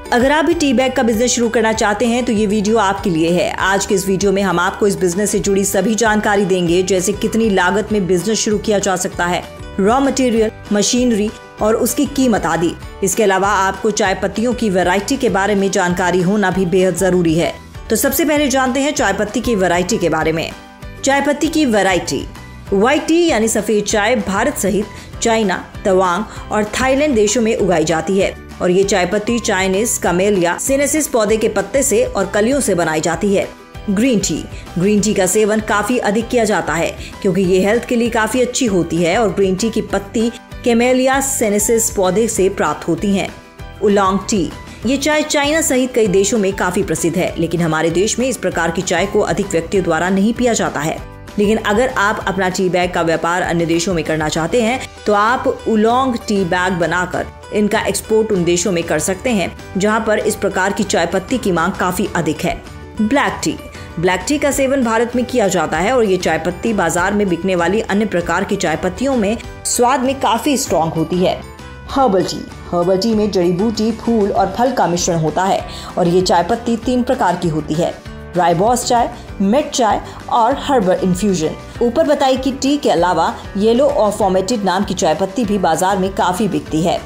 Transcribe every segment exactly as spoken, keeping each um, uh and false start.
अगर आप भी टी बैग का बिजनेस शुरू करना चाहते हैं तो ये वीडियो आपके लिए है। आज के इस वीडियो में हम आपको इस बिजनेस से जुड़ी सभी जानकारी देंगे, जैसे कितनी लागत में बिजनेस शुरू किया जा सकता है, रॉ मटेरियल, मशीनरी और उसकी कीमत आदि। इसके अलावा आपको चाय पत्तियों की वैरायटी के बारे में जानकारी होना भी बेहद जरूरी है। तो सबसे पहले जानते हैं चाय पत्ती की वैरायटी के बारे में। चाय पत्ती की वैरायटी। व्हाइट टी यानी सफेद चाय भारत सहित चाइना, तवांग और थाईलैंड देशों में उगाई जाती है और ये चाय पत्ती चाइनीज कैमेलिया सिनेसिस पौधे के पत्ते से और कलियों से बनाई जाती है। Green tea. ग्रीन टी का सेवन काफी अधिक किया जाता है क्योंकि ये हेल्थ के लिए काफी अच्छी होती है और ग्रीन टी की पत्ती कैमेलिया सिनेसिस पौधे से प्राप्त होती है। Oolong tea. ये चाय चाइना सहित कई देशों में काफी प्रसिद्ध है, लेकिन हमारे देश में इस प्रकार की चाय को अधिक व्यक्तियों द्वारा नहीं पिया जाता है। लेकिन अगर आप अपना टी बैग का व्यापार अन्य देशों में करना चाहते हैं तो आप उलोंग टी बैग बनाकर इनका एक्सपोर्ट उन देशों में कर सकते हैं जहां पर इस प्रकार की चाय पत्ती की मांग काफी अधिक है। Black tea. ब्लैक टी का सेवन भारत में किया जाता है और ये चाय पत्ती बाजार में बिकने वाली अन्य प्रकार की चाय पत्तियों में स्वाद में काफी स्ट्रॉन्ग होती है। Herbal tea. हर्बल टी में जड़ी बूटी, फूल और फल का मिश्रण होता है और ये चाय पत्ती तीन प्रकार की होती है, राइबॉस चाय, मिट चाय और हर्बल इन्फ्यूजन। ऊपर बताई कि टी के अलावा येलो और फॉर्मेटेड नाम की चाय पत्ती भी बाजार में काफी बिकती है।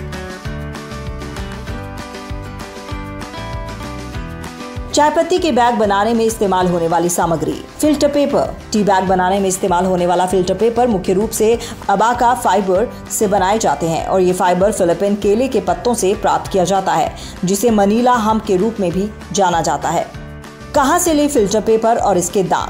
चाय पत्ती के बैग बनाने में इस्तेमाल होने वाली सामग्री। Filter paper. टी बैग बनाने में इस्तेमाल होने वाला फिल्टर पेपर मुख्य रूप से अबाका फाइबर से बनाए जाते हैं और ये फाइबर फिलिपीन केले के पत्तों से प्राप्त किया जाता है, जिसे मनीला हम्प के रूप में भी जाना जाता है। कहां से ले फिल्टर पेपर और इसके दाम।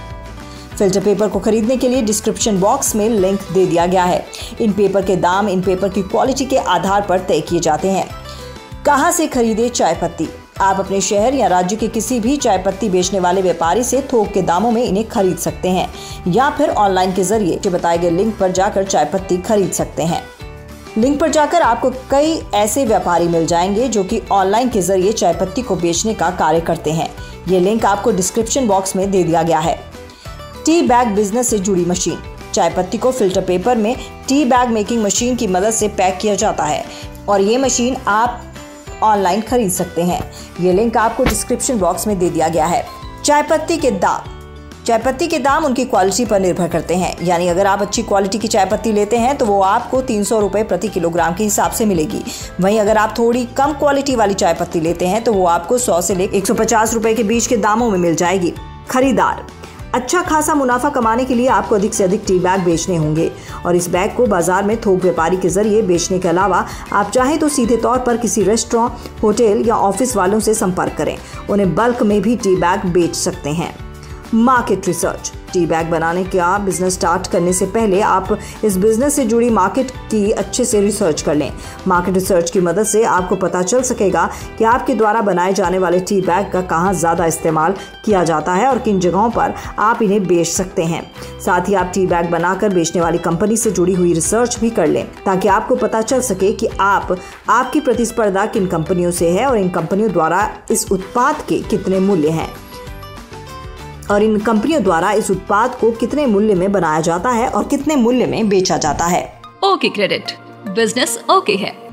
फिल्टर पेपर को खरीदने के लिए डिस्क्रिप्शन बॉक्स में लिंक दे दिया गया है। इन पेपर के दाम इन पेपर की क्वालिटी के आधार पर तय किए जाते हैं। कहां से खरीदे चाय पत्ती। आप अपने शहर या राज्य के किसी भी चाय पत्ती बेचने वाले व्यापारी से थोक के दामों में इन्हें खरीद सकते हैं या फिर ऑनलाइन के जरिए जो बताए गए लिंक पर जाकर चाय पत्ती खरीद सकते हैं। लिंक पर जाकर आपको कई ऐसे व्यापारी मिल जाएंगे जो कि ऑनलाइन के जरिए चाय पत्ती को बेचने का कार्य करते हैं। ये लिंक आपको डिस्क्रिप्शन बॉक्स में दे दिया गया है। टी बैग बिजनेस से जुड़ी मशीन। चाय पत्ती को फिल्टर पेपर में टी बैग मेकिंग मशीन की मदद से पैक किया जाता है और ये मशीन आप ऑनलाइन खरीद सकते हैं। ये लिंक आपको डिस्क्रिप्शन बॉक्स में दे दिया गया है। चाय पत्ती के दाम। चाय पत्ती के दाम उनकी क्वालिटी पर निर्भर करते हैं, यानी अगर आप अच्छी क्वालिटी की चाय पत्ती लेते हैं तो वो आपको तीन सौ रुपये प्रति किलोग्राम के हिसाब से मिलेगी। वहीं अगर आप थोड़ी कम क्वालिटी वाली चाय पत्ती लेते हैं तो वो आपको सौ से लेकर एक सौ पचास रुपये के बीच के दामों में मिल जाएगी। खरीदार। अच्छा खासा मुनाफा कमाने के लिए आपको अधिक से अधिक टी बैग बेचने होंगे और इस बैग को बाजार में थोक व्यापारी के जरिए बेचने के अलावा आप चाहें तो सीधे तौर पर किसी रेस्टोरेंट, होटल या ऑफिस वालों से संपर्क करें। उन्हें बल्क में भी टी बैग बेच सकते हैं। Market research. टी बैग बनाने का बिजनेस स्टार्ट करने से पहले आप इस बिजनेस से जुड़ी मार्केट की अच्छे से रिसर्च कर लें। मार्केट रिसर्च की मदद से आपको पता चल सकेगा कि आपके द्वारा बनाए जाने वाले टी बैग का कहां ज़्यादा इस्तेमाल किया जाता है और किन जगहों पर आप इन्हें बेच सकते हैं। साथ ही आप टी बैग बनाकर बेचने वाली कंपनी से जुड़ी हुई रिसर्च भी कर लें ताकि आपको पता चल सके कि आप आपकी प्रतिस्पर्धा किन कंपनियों से है और इन कंपनियों द्वारा इस उत्पाद के कितने मूल्य हैं और इन कंपनियों द्वारा इस उत्पाद को कितने मूल्य में बनाया जाता है और कितने मूल्य में बेचा जाता है। ओके क्रेडिट, बिजनेस ओके है।